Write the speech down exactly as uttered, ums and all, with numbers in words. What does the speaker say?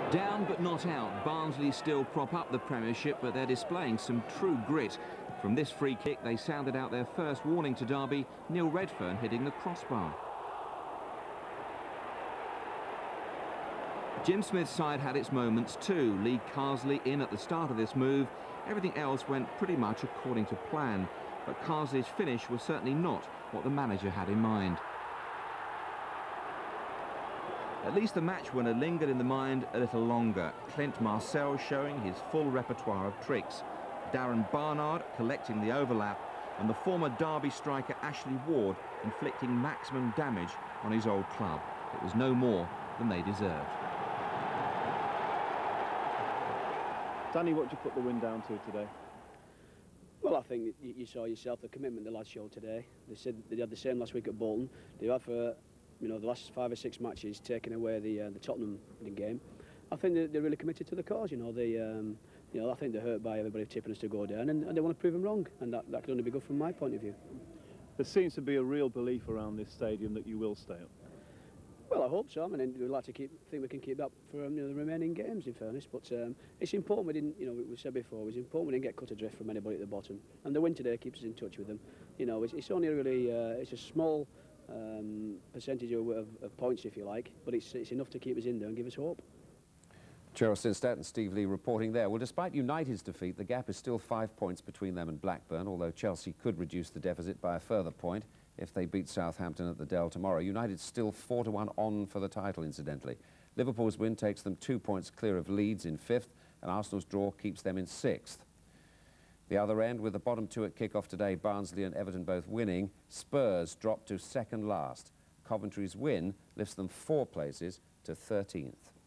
Down but not out. Barnsley still prop up the Premiership, but they're displaying some true grit. From this free kick, they sounded out their first warning to Derby, Neil Redfern hitting the crossbar. Jim Smith's side had its moments too. Lee Carsley in at the start of this move. Everything else went pretty much according to plan, but Carsley's finish was certainly not what the manager had in mind. At least the match winner lingered in the mind a little longer. Clint Marcel showing his full repertoire of tricks. Darren Barnard collecting the overlap, and the former Derby striker Ashley Ward inflicting maximum damage on his old club. It was no more than they deserved. Danny, what do you put the win down to today? Well, I think you saw yourself the commitment the lads showed today. They said they had the same last week at Bolton. They have for you know the last five or six matches taking away the uh, the Tottenham game. I think they're, they're really committed to the cause. You know they um, you know I think they're hurt by everybody tipping us to go down, and, and they want to prove them wrong, and that, that can only be good from my point of view. There seems to be a real belief around this stadium that you will stay up. Well, I hope so. I mean, we'd like to keep, think we can keep that for um, you know, the remaining games, in fairness. But um, it's important we didn't, you know, we said before, it was important we didn't get cut adrift from anybody at the bottom. And the win today keeps us in touch with them. You know, it's, it's only a really, uh, it's a small um, percentage of, of, of points, if you like, but it's, it's enough to keep us in there and give us hope. Gerald Sinstadt and Steve Lee reporting there. Well, despite United's defeat, the gap is still five points between them and Blackburn, although Chelsea could reduce the deficit by a further point if they beat Southampton at the Dell tomorrow. United's still four to one on for the title, incidentally. Liverpool's win takes them two points clear of Leeds in fifth, and Arsenal's draw keeps them in sixth. The other end, with the bottom two at kick-off today, Barnsley and Everton both winning, Spurs drop to second last. Coventry's win lifts them four places to thirteenth.